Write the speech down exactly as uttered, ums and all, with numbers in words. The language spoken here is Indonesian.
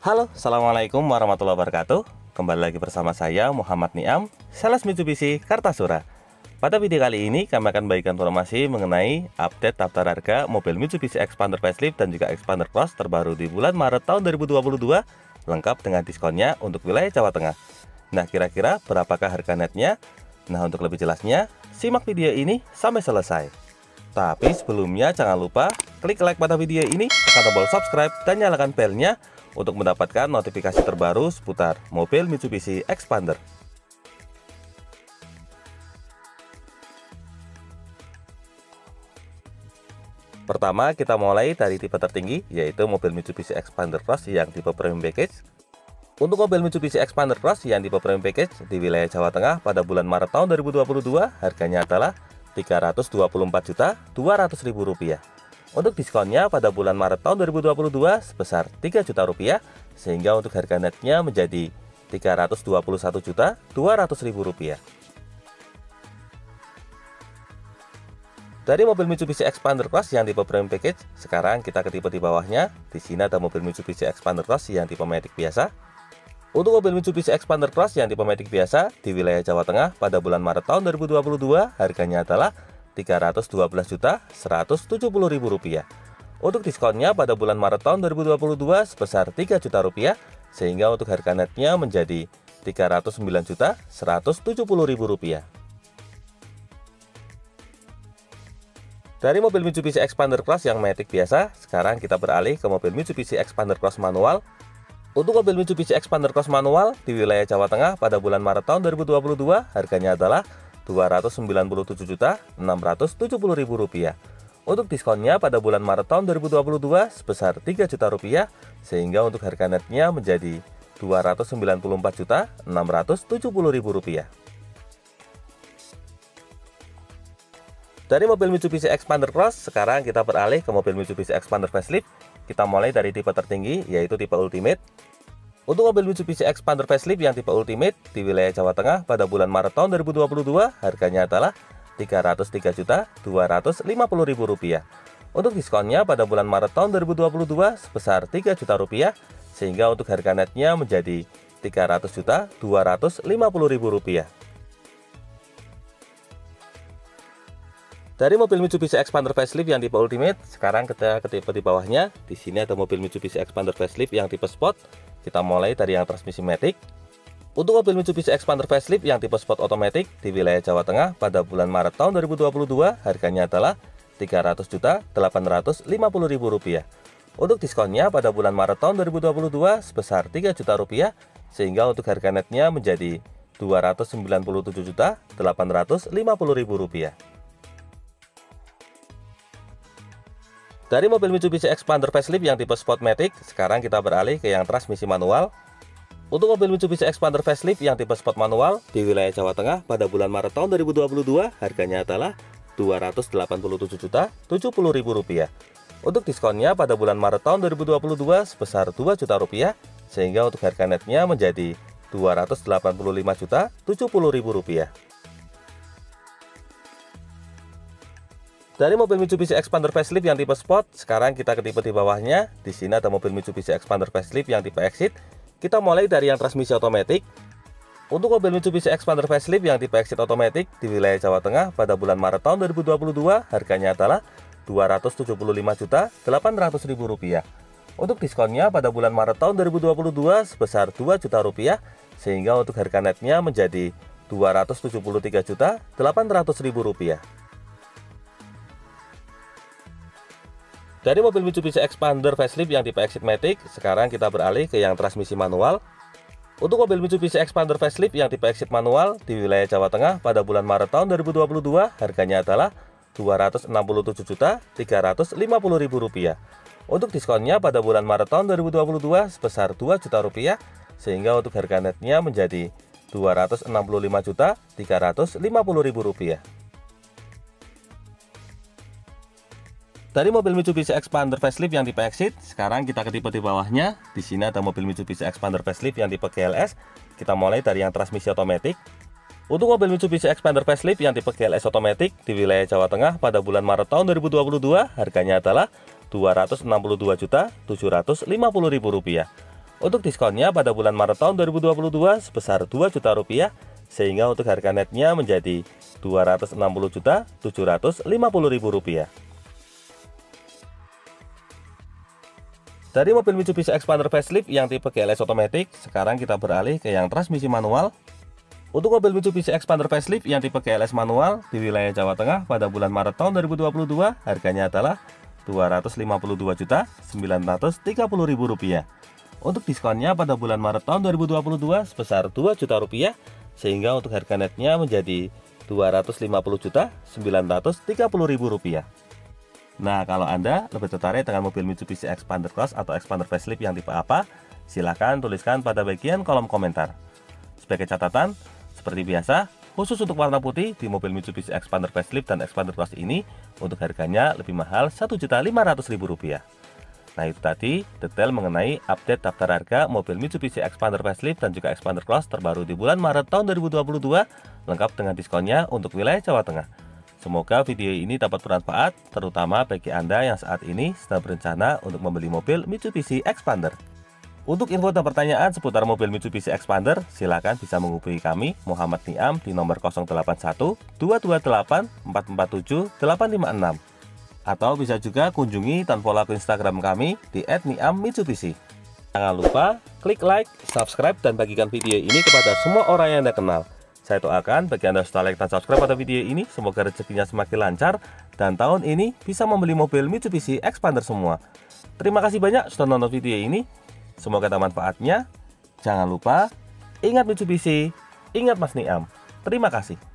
Halo, Assalamualaikum warahmatullahi wabarakatuh. Kembali lagi bersama saya Muhammad Niam, sales Mitsubishi Kartasura. Pada video kali ini kami akan bagikan informasi mengenai update daftar harga mobil Mitsubishi Xpander Facelift dan juga Xpander Cross terbaru di bulan Maret tahun dua ribu dua puluh dua, lengkap dengan diskonnya untuk wilayah Jawa Tengah. Nah, kira-kira berapakah harga netnya? Nah, untuk lebih jelasnya, simak video ini sampai selesai. Tapi sebelumnya jangan lupa klik like pada video ini, tekan tombol subscribe dan nyalakan belnya untuk mendapatkan notifikasi terbaru seputar mobil Mitsubishi Xpander. Pertama, kita mulai dari tipe tertinggi, yaitu mobil Mitsubishi Xpander Cross yang tipe Premium Package. Untuk mobil Mitsubishi Xpander Cross yang tipe Premium Package di wilayah Jawa Tengah pada bulan Maret tahun dua ribu dua puluh dua, harganya adalah tiga ratus dua puluh empat juta dua ratus ribu rupiah. Untuk diskonnya pada bulan Maret tahun dua ribu dua puluh dua sebesar tiga juta rupiah, sehingga untuk harga netnya menjadi tiga ratus dua puluh satu juta dua ratus ribu rupiah. Dari mobil Mitsubishi Xpander Cross yang tipe Premium Package, sekarang kita ke tipe di bawahnya. Di sini ada mobil Mitsubishi Xpander Cross yang tipe Matic biasa. Untuk mobil Mitsubishi Xpander Cross yang tipe Matic biasa di wilayah Jawa Tengah pada bulan Maret tahun dua ribu dua puluh dua, harganya adalah tiga ratus dua belas juta seratus tujuh puluh ribu rupiah. Untuk diskonnya pada bulan Maret tahun dua ribu dua puluh dua sebesar tiga juta rupiah, sehingga untuk harga netnya menjadi tiga ratus sembilan juta seratus tujuh puluh ribu rupiah. Dari mobil Mitsubishi Xpander Cross yang Matic biasa, sekarang kita beralih ke mobil Mitsubishi Xpander Cross manual. Untuk mobil Mitsubishi Xpander Cross manual di wilayah Jawa Tengah pada bulan Maret tahun dua ribu dua puluh dua, harganya adalah dua ratus sembilan puluh tujuh juta enam ratus tujuh puluh ribu rupiah. Untuk diskonnya pada bulan Maret tahun dua ribu dua puluh dua sebesar tiga juta rupiah, sehingga untuk harga netnya menjadi dua ratus sembilan puluh empat juta enam ratus tujuh puluh ribu rupiah. Dari mobil Mitsubishi Xpander Cross, sekarang kita beralih ke mobil Mitsubishi Xpander Facelift. Kita mulai dari tipe tertinggi, yaitu tipe Ultimate. Untuk mobil Mitsubishi Xpander Facelift yang tipe Ultimate di wilayah Jawa Tengah pada bulan Maret tahun dua ribu dua puluh dua, harganya adalah tiga ratus tiga juta dua ratus lima puluh ribu rupiah. Untuk diskonnya pada bulan Maret tahun dua ribu dua puluh dua sebesar tiga juta rupiah, sehingga untuk harga netnya menjadi tiga ratus juta dua ratus lima puluh ribu rupiah. Dari mobil Mitsubishi Xpander Facelift yang tipe Ultimate, sekarang kita ke tipe di bawahnya. Di sini ada mobil Mitsubishi Xpander Facelift yang tipe Sport. Kita mulai dari yang transmisi Matic. Untuk mobil Mitsubishi Xpander Facelift yang tipe Sport Automatic di wilayah Jawa Tengah pada bulan Maret tahun dua ribu dua puluh dua, harganya adalah tiga ratus juta delapan ratus lima puluh ribu rupiah. Untuk diskonnya pada bulan Maret tahun dua ribu dua puluh dua sebesar tiga juta rupiah, sehingga untuk harga netnya menjadi dua ratus sembilan puluh tujuh juta delapan ratus lima puluh ribu rupiah. Dari mobil Mitsubishi Xpander Facelift yang tipe Sport Matic, sekarang kita beralih ke yang transmisi manual. Untuk mobil Mitsubishi Xpander Facelift yang tipe Sport manual di wilayah Jawa Tengah pada bulan Maret tahun dua ribu dua puluh dua, harganya adalah dua ratus delapan puluh tujuh juta tujuh puluh ribu rupiah. Untuk diskonnya pada bulan Maret tahun dua ribu dua puluh dua sebesar dua juta rupiah, sehingga untuk harga netnya menjadi dua ratus delapan puluh lima juta tujuh puluh ribu rupiah. Dari mobil Mitsubishi Xpander Facelift yang tipe Sport, sekarang kita ke tipe di bawahnya. Di sini ada mobil Mitsubishi Xpander Facelift yang tipe Exit. Kita mulai dari yang transmisi otomatis. Untuk mobil Mitsubishi Xpander Facelift yang tipe Exit otomatis di wilayah Jawa Tengah pada bulan Maret tahun dua ribu dua puluh dua, harganya adalah dua ratus tujuh puluh lima juta delapan ratus ribu rupiah. Untuk diskonnya pada bulan Maret tahun dua ribu dua puluh dua sebesar dua juta rupiah, sehingga untuk harga netnya menjadi dua ratus tujuh puluh tiga juta delapan ratus ribu rupiah. Dari mobil Mitsubishi Xpander Facelift yang tipe Exit Matic, sekarang kita beralih ke yang transmisi manual. Untuk mobil Mitsubishi Xpander Facelift yang tipe Exit manual di wilayah Jawa Tengah pada bulan Maret tahun dua ribu dua puluh dua, harganya adalah dua ratus enam puluh tujuh juta tiga ratus lima puluh ribu rupiah. Untuk diskonnya pada bulan Maret tahun dua ribu dua puluh dua sebesar dua juta rupiah, sehingga untuk harga netnya menjadi dua ratus enam puluh lima juta tiga ratus lima puluh ribu rupiah. Dari mobil Mitsubishi Xpander Facelift yang tipe Exit, sekarang kita ke tipe di bawahnya. Di sini ada mobil Mitsubishi Xpander Facelift yang tipe G L S. Kita mulai dari yang transmisi otomatis. Untuk mobil Mitsubishi Xpander Facelift yang tipe G L S otomatis di wilayah Jawa Tengah pada bulan Maret tahun dua ribu dua puluh dua, harganya adalah dua ratus enam puluh dua juta tujuh ratus lima puluh ribu rupiah. Untuk diskonnya pada bulan Maret tahun dua ribu dua puluh dua sebesar dua juta rupiah, sehingga untuk harga netnya menjadi dua ratus enam puluh juta tujuh ratus lima puluh ribu rupiah. Dari mobil Mitsubishi Expander facelift yang tipe G L S otomatis, sekarang kita beralih ke yang transmisi manual. Untuk mobil Mitsubishi Expander facelift yang tipe G L S manual di wilayah Jawa Tengah pada bulan Maret tahun dua ribu dua puluh dua, harganya adalah dua ratus lima puluh dua juta sembilan ratus tiga puluh ribu rupiah. Untuk diskonnya pada bulan Maret tahun dua ribu dua puluh dua sebesar dua juta rupiah, sehingga untuk harga netnya menjadi dua ratus lima puluh juta sembilan ratus tiga puluh ribu rupiah. Nah, kalau Anda lebih tertarik dengan mobil Mitsubishi Expander Cross atau Expander facelift yang tipe apa, silahkan tuliskan pada bagian kolom komentar. Sebagai catatan, seperti biasa, khusus untuk warna putih di mobil Mitsubishi Expander facelift dan Expander Cross ini, untuk harganya lebih mahal satu juta lima ratus ribu rupiah. Nah, itu tadi detail mengenai update daftar harga mobil Mitsubishi Expander facelift dan juga Expander Cross terbaru di bulan Maret tahun dua ribu dua puluh dua, lengkap dengan diskonnya untuk wilayah Jawa Tengah. Semoga video ini dapat bermanfaat, terutama bagi Anda yang saat ini sedang berencana untuk membeli mobil Mitsubishi Expander. Untuk info dan pertanyaan seputar mobil Mitsubishi Expander, silakan bisa menghubungi kami, Muhammad Niam, di nomor nol delapan satu dua dua delapan empat empat tujuh delapan lima enam. Atau bisa juga kunjungi dan follow akun Instagram kami di et niam mitsubishi. Jangan lupa klik like, subscribe, dan bagikan video ini kepada semua orang yang Anda kenal. Saya doakan bagi Anda setelah like dan subscribe pada video ini, semoga rezekinya semakin lancar dan tahun ini bisa membeli mobil Mitsubishi Expander semua. Terima kasih banyak sudah nonton video ini. Semoga ada manfaatnya. Jangan lupa ingat Mitsubishi, ingat Mas Niam. Terima kasih.